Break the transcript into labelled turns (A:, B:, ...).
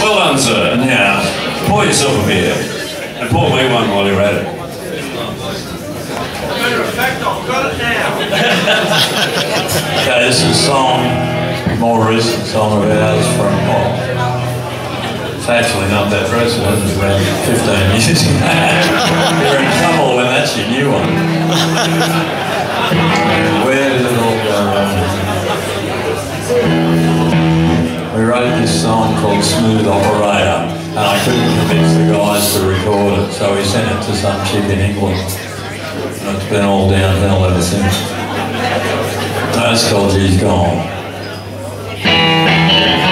A: Well done, sir. Now, pour yourself a beer. And pour me one while you're at it.
B: Matter of fact, I've got it now.
C: Okay, this is a song, more recent song of ours from, it's actually not that recent, it was around 15 years ago. You're in trouble when that's your new one. Where did it all go wrong? We wrote this song called Smooth Operator, and I couldn't convince the guys to record it, so we sent it to some chick in England. And it's been all downhill ever since. That's called She's Gone.